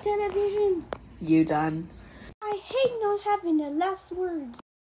television. You done. I hate not having the last word.